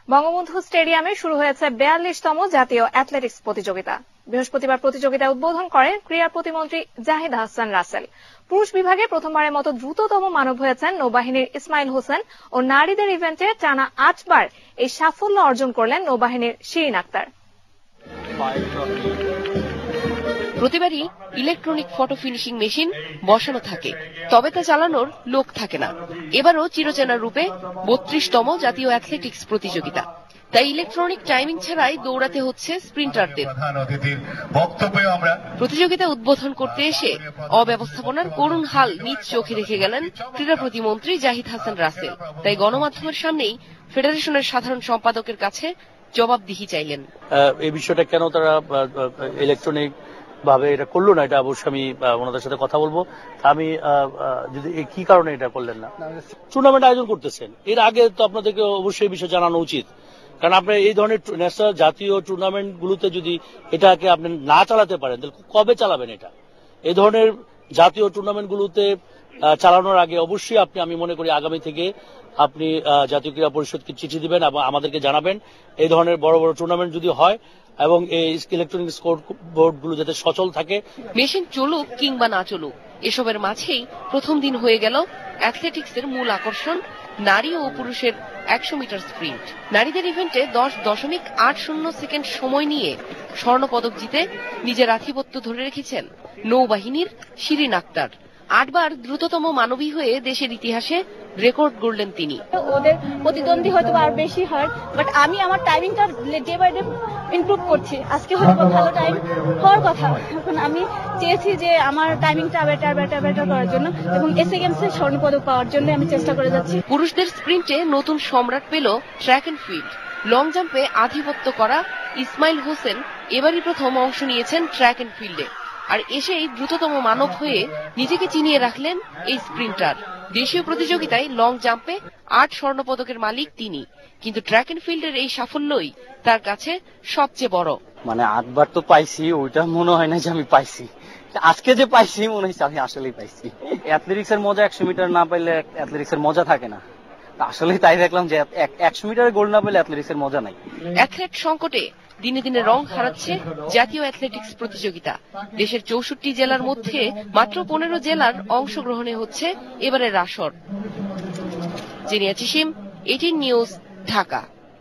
বঙ্গবন্ধু স্টেডিয়ামে শুরু হয়েছে 42তম জাতীয় অ্যাথলেটিক্স প্রতিযোগিতা। বৃহস্পতিবার প্রতিযোগিতা উদ্বোধন করেন ক্রীড়া প্রতিমন্ত্রী জাহিদ আহসান রাসেল। পুরুষ বিভাগে প্রথমবারের মতো দ্রুততম মানব হয়েছেন নৌবাহিনীর ইসমাইল হোসেন ও নারীদের ইভেন্টে টানা 8 বার এই সাফল্য অর্জন করলেন নৌবাহিনীর শিরিন আক্তার। প্রতিবারই ইলেকট্রনিক ফটো ফিনিশিং মেশিন বসানো থাকে, তবে তা চালানোর লোক থাকে না। এবারও চিরচেনা রূপে 32তম জাতীয় অ্যাথলেটিক্স প্রতিযোগিতা, তাই ইলেকট্রনিক টাইমিং ছাড়াই দৌড়াতে হচ্ছে স্প্রিন্টারদের। প্রতিযোগিতা উদ্বোধন করতে এসে অব্যবস্থাপনার করুণ হাল নিজ চোখে দেখে গেলেন ক্রীড়া প্রতিমন্ত্রী জাহিদ হাসান রাসেল। তাই গণমাধ্যমের সামনেই ফেডারেশনের সাধারণ সম্পাদকের কাছে জবাবদিহি চাইলেন। এই বিষয়টা কেন তারা ইলেকট্রনিক ভাবে এটা করলো না, এটা অবশ্যই আমি ওনাদের সাথে কথা বলবো। আমি যদি কি কারণে এটা করলেন না, টুর্নামেন্ট আয়োজন করতেছেন, এর আগে তো আপনাদেরকে অবশ্যই এই বিষয় জানানো উচিত। কারণ আপনি এই ধরনের ন্যাশনাল জাতীয় টুর্নামেন্ট গুলোতে যদি এটাকে আপনি না চালাতে পারেন, তাহলে কবে চালাবেন? এটা এই ধরনের জাতীয় টুর্নামেন্ট গুলোতে চালানোর আগে অবশ্যই আমি মনে করি আগামী থেকে আপনি জাতীয় ক্রীড়া পরিষদকে চিঠি দিবেন এবং আমাদেরকে জানাবেন এই ধরনের বড় বড় টুর্নামেন্ট যদি হয় এবং এই ইলেকট্রনিক স্কোর বোর্ড গুলো যাতে সচল থাকে। মেশিন চলুক কিংবা না চলুক, এসবের মাঝেই প্রথম দিন হয়ে গেল অ্যাথলেটিক্সের মূল আকর্ষণ নারী ও পুরুষের 100 মিটার স্প্রিন্ট। নারীদের ইভেন্টে 10.80 সেকেন্ড সময় নিয়ে স্বর্ণপদক জিতে নিজের আধিপত্য ধরে রেখেছেন নৌবাহিনীর শিরিন আক্তার। 8 বার দ্রুততম মানবী হয়ে দেশের ইতিহাসে রেকর্ড গড়লেন তিনি। ওদের প্রতিদ্বন্দ্বী হয়তো আর বেশি হয়, বাট আমি আমার টাইমিংটা ডে বাই ডে ইমপ্রুভ করছি। আজকে হয়তো ভালো টাইম হওয়ার কথা, এখন আমি চেয়েছি যে আমার টাইমিংটা বেটার করার জন্য এবং এসএ গেমসে স্বর্ণপদক পাওয়ার জন্য আমি চেষ্টা করে যাচ্ছি। পুরুষদের স্প্রিন্টে নতুন সম্রাট পেল ট্র্যাক অ্যান্ড ফিল্ড। লং জাম্পে আধিপত্য করা ইসমাইল হোসেন এবারই প্রথম অংশ নিয়েছেন ট্র্যাক অ্যান্ড ফিল্ডে, আর এসেই দ্রুততম মানব হয়ে নিজেকে চিনিয়ে রাখলেন এই স্প্রিন্টার। দেশীয় প্রতিযোগিতায় লং জাম্পে 8 স্বর্ণপদকের মালিক তিনি, কিন্তু ট্র্যাক অ্যান্ড ফিল্ডের এই সাফল্যই তার কাছে সবচেয়ে বড়। 8 বার তো পাইছি, ওইটা মনে হয় না যে আমি পাইছি। আজকে যে পাইছি মনে হচ্ছে আমি আসলেই পাইছি। অ্যাথলেটিক্স এর মজা 100 মিটার না পাইলে অ্যাথলেটিক্স এর মজা থাকে না। আসলেই তাই দেখলাম যে 100 মিটারের গোল্ড না পেলে অ্যাথলেটিক্স এর মজা নাই। অ্যাথলেট সংকটে দিনে দিনে রং হারাচ্ছে জাতীয় অ্যাথলেটিক্স প্রতিযোগিতা। দেশের 64 জেলার মধ্যে মাত্র 15 জেলার অংশগ্রহণে হচ্ছে এবারের আসর। Zenia Chisim, ATN news, Dhaka.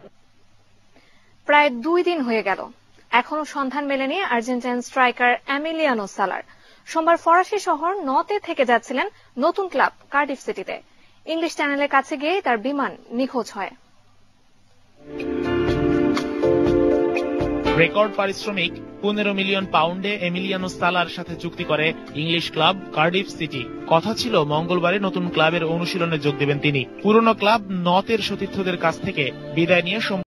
প্রায় 2 দিন হয়ে গেল, এখনো সন্ধান মেলেনি আর্জেন্টাইন স্ট্রাইকার এমিলিয়ানো সালার। সোমবার ফরাসি শহর নতে থেকে যাচ্ছিলেন নতুন ক্লাব কার্ডিফ সিটিতে। ইংলিশ চ্যানেলের কাছে গিয়ে তার বিমান নিখোঁজ হয়। রেকর্ড পারিশ্রমিক 15 মিলিয়ন পাউন্ডে এমিলিয়ানো সালার সাথে চুক্তি করে ইংলিশ ক্লাব কার্ডিফ সিটি। কথা ছিল মঙ্গলবারে নতুন ক্লাবের অনুশীলনে যোগ দেবেন তিনি। পুরনো ক্লাব নতের সতীর্থদের কাছ থেকে বিদায় নিয়ে